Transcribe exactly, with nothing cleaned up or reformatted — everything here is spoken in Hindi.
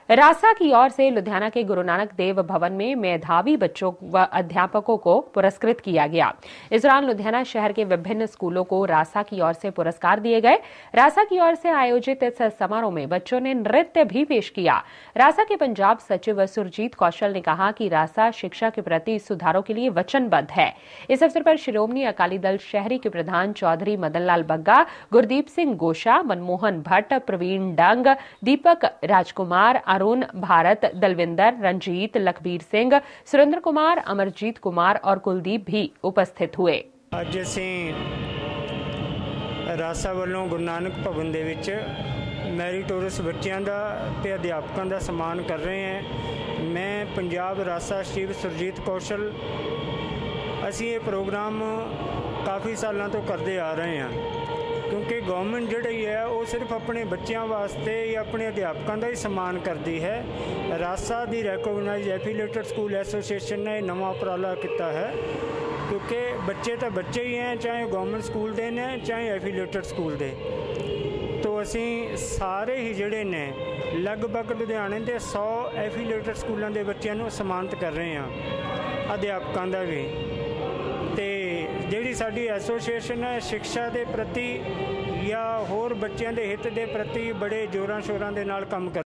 रासा की ओर से लुधियाना के गुरु नानक देव भवन में मेधावी बच्चों व अध्यापकों को पुरस्कृत किया गया। इस दौरान लुधियाना शहर के विभिन्न स्कूलों को रासा की ओर से पुरस्कार दिए गए। रासा की ओर से आयोजित इस समारोह में बच्चों ने नृत्य भी पेश किया। रासा के पंजाब सचिव सुरजीत कौशल ने कहा कि रासा शिक्षा के प्रति सुधारों के लिए वचनबद्ध है। इस अवसर पर शिरोमणि अकाली दल शहरी के प्रधान चौधरी मदन लाल बग्गा, गुरदीप सिंह गोशा, मनमोहन भट्ट, प्रवीण डंग, दीपक राजकुमार, अरुण भारत, दलविंदर, रंजीत, लखबीर सिंह, सुरेंद्र कुमार, अमरजीत कुमार और कुलदीप भी उपस्थित हुए। अज असीं रासा वालों गुरु नानक भवन दे विच मैरीटोरस बच्चों का ते अध्यापकों का सम्मान कर रहे हैं। मैं पंजाब रासा सचिव सुरजीत कौशल असीं ये प्रोग्राम काफ़ी सालों तो करते आ रहे हैं, क्योंकि गवर्नमेंट जिहड़ी है वो सिर्फ अपने बच्चों वास्ते या अपने अध्यापकों का ही सम्मान करती है। RASA the recognised affiliated school association ने नवा उपराला किया है, क्योंकि बच्चे तो बच्चे ही हैं, चाहे गवर्नमेंट स्कूल दे ने चाहे एफिलेटेड स्कूल दे। तो असीं सारे ही जिहड़े ने लगभग लुधियाने के सौ एफिलेटेड स्कूलों के बच्चों को सम्मानित कर रहे हैं, अध्यापकों का भी। तो जिहड़ी साडी एसोसीएशन है शिक्षा के प्रति या होर बच्चों के हित के प्रति बड़े जोरां शोरां दे नाल काम कर